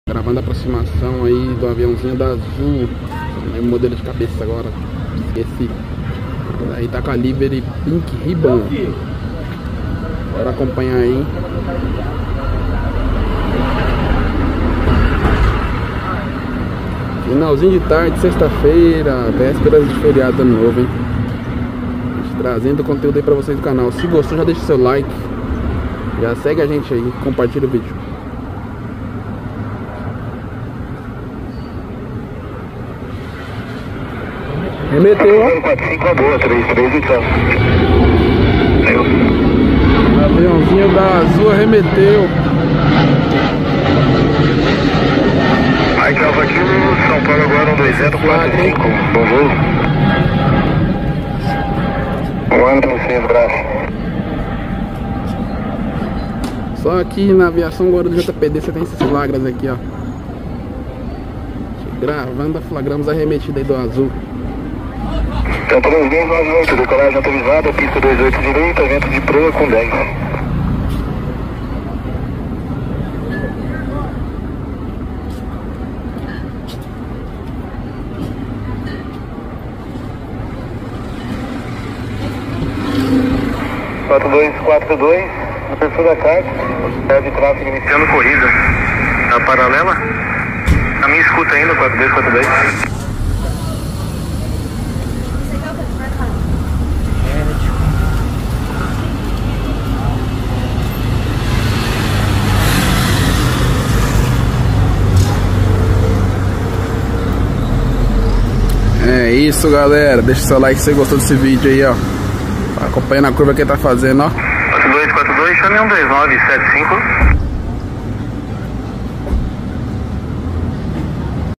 Gravando a aproximação aí do aviãozinho da Azul. É o modelo de cabeça agora. Esqueci. Aí tá com a livery Pink Ribbon. Bora acompanhar aí. Finalzinho de tarde, sexta-feira, vésperas de feriado ano novo, hein? Trazendo conteúdo aí pra vocês do canal. Se gostou, já deixa seu like. Já segue a gente aí, compartilha o vídeo. Remeteu, ó. 45 boa, 33 então. Aviãozinho da Azul remeteu. Mike Alfa Kilo, São Paulo agora 12045. Bom voo. Um ano pra vocês, abraço. Só aqui na aviação agora do JPD você tem esses flagras aqui, ó. Gravando, flagramos a remetida aí do Azul. Então, 3298, decolagem autorizada, pista 28 direita, vento de proa com 10. Abertura da carta, de tráfego iniciando corrida. Na paralela, a minha escuta ainda, 4242. É isso, galera. Deixa seu like se você gostou desse vídeo aí, ó. Acompanhando a curva que ele tá fazendo, ó. 4242, chame 12975.